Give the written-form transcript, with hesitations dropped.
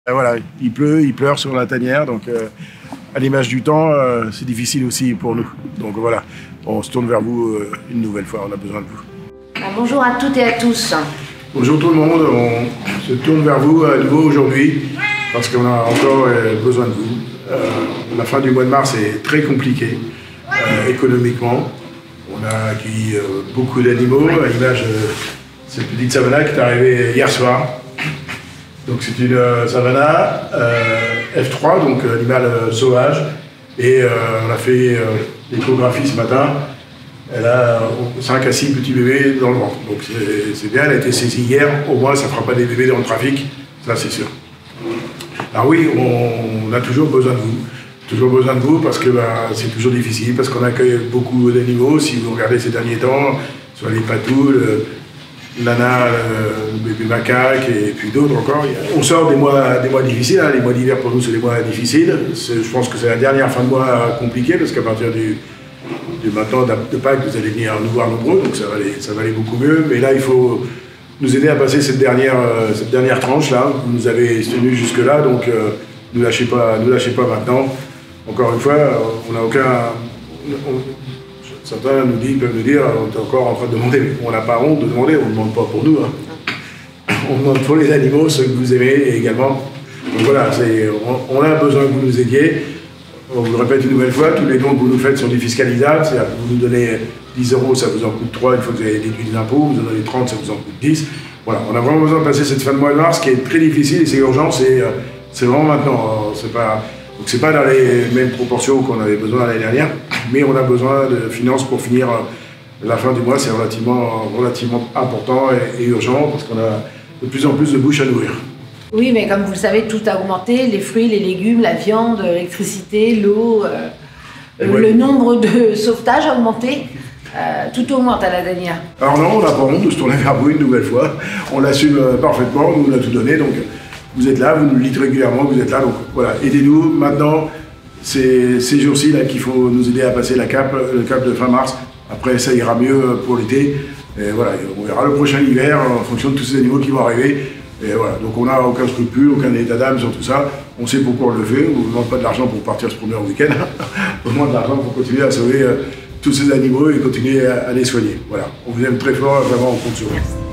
Et voilà, il pleut, il pleure sur la tanière, donc à l'image du temps, c'est difficile aussi pour nous. Donc voilà, on se tourne vers vous une nouvelle fois, on a besoin de vous. Bonjour à toutes et à tous. Bonjour tout le monde, on se tourne vers vous à nouveau aujourd'hui parce qu'on a encore besoin de vous. La fin du mois de mars est très compliquée économiquement. On a accueilli beaucoup d'animaux, à l'image de cette petite savana qui est arrivée hier soir. Donc c'est une savana F3, donc animal sauvage, et on a fait l'échographie ce matin. Elle a 5 à 6 petits bébés dans le ventre, donc c'est bien, elle a été saisie hier, au moins ça ne fera pas des bébés dans le trafic, ça c'est sûr. Alors oui, on a toujours besoin de vous, parce que c'est toujours difficile, parce qu'on accueille beaucoup d'animaux, si vous regardez ces derniers temps, soit les patous, Nana, le bébé macaque et puis d'autres encore. On sort des mois difficiles, hein. Les mois d'hiver pour nous c'est des mois difficiles. Je pense que c'est la dernière fin de mois compliquée parce qu'à partir du maintenant de Pâques vous allez venir nous voir nombreux, donc ça va aller beaucoup mieux. Mais là il faut nous aider à passer cette dernière tranche là. Vous nous avez tenus jusque là, donc ne lâchez pas maintenant. Encore une fois, on n'a aucun. Certains peuvent nous dire, on est encore en train de demander, mais on n'a pas honte de demander, on ne demande pas pour nous. Hein. On demande pour les animaux, ceux que vous aimez également. Donc voilà, on a besoin que vous nous aidiez. On vous le répète une nouvelle fois, tous les dons que vous nous faites sont défiscalisables. C'est-à-dire que vous nous donnez 10 €, ça vous en coûte 3, une fois que vous avez déduit les impôts, vous en donnez 30, ça vous en coûte 10. Voilà, on a vraiment besoin de passer cette fin de mois de mars qui est très difficile et c'est urgent, c'est vraiment maintenant. Donc c'est pas dans les mêmes proportions qu'on avait besoin l'année dernière, mais on a besoin de finances pour finir la fin du mois, c'est relativement important et urgent parce qu'on a de plus en plus de bouches à nourrir. Oui, mais comme vous le savez, tout a augmenté, les fruits, les légumes, la viande, l'électricité, l'eau, le nombre de sauvetages a augmenté. Tout augmente à la tanière. Alors non, on n'a pas honte de se tourner vers vous une nouvelle fois, on l'assume parfaitement, nous on a tout donné, donc vous êtes là, vous nous le dites régulièrement, vous êtes là, donc voilà, aidez-nous. Maintenant, c'est ces jours-ci qu'il faut nous aider à passer le cap de fin mars. Après, ça ira mieux pour l'été. Et voilà, on verra le prochain hiver en fonction de tous ces animaux qui vont arriver. Et voilà, donc on n'a aucun scrupule, aucun état d'âme sur tout ça. On sait pourquoi on le fait, on ne vous demande pas de l'argent pour partir se promener en week-end. On vous demande de l'argent pour continuer à sauver tous ces animaux et continuer à les soigner. Voilà, on vous aime très fort, vraiment on compte sur vous.